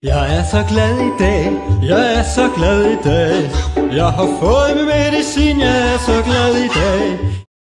Jeg er så glad i dag, jeg er så glad i dag. Jeg har fået min medicin, jeg er så glad i dag.